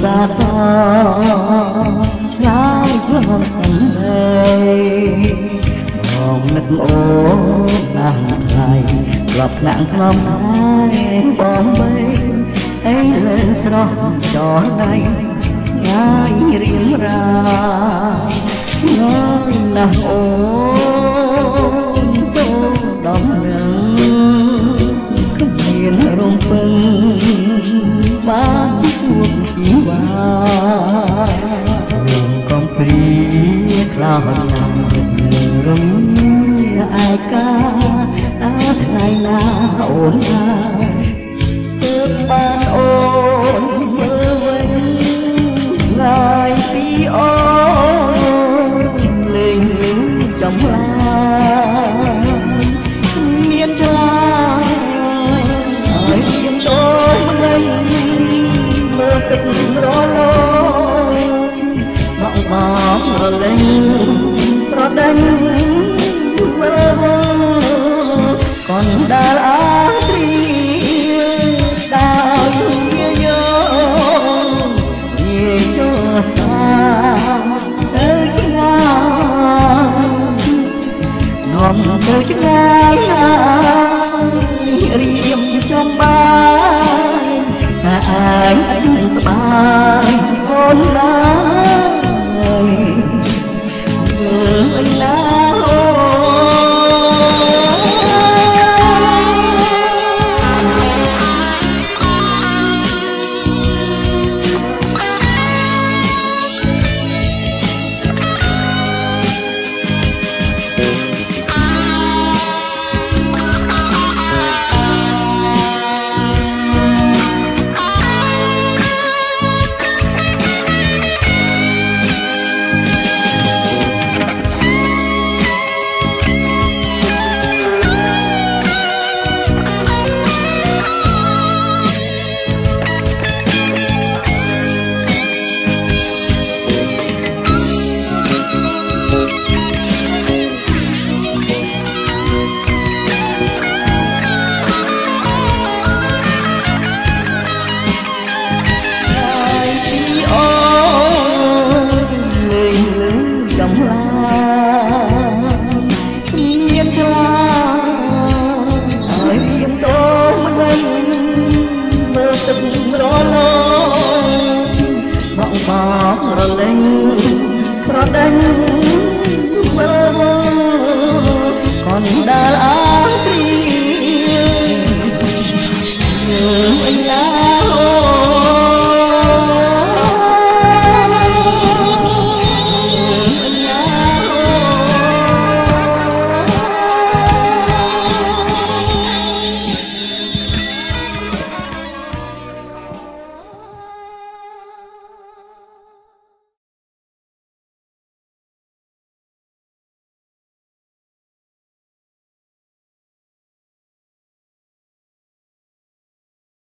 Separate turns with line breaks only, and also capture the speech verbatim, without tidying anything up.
xa xó trái lòng sông đây bom nứt ô nàng thầy lọt nặng lòng ai bom bay ấy lên sro cho đây nhai riêng ra nhai nàng ôn số đom rừng không hiền rung pưng bán chuột chỉ ba con pri cloud sang rung ai ca ta ngày nào ôn ước ban ôn mơ vinh ngài tí ôn linh lính trong lai miên cha hỏi miên đôi mình mơ tình rõ lối mộng bóng ở lên rõ đánh còn đã lá tri đào yêu nhớ vì cho xa tới chính ngang ngon tới chính ngang riêng trong bài anh anh sbai con lại người lá tình rõ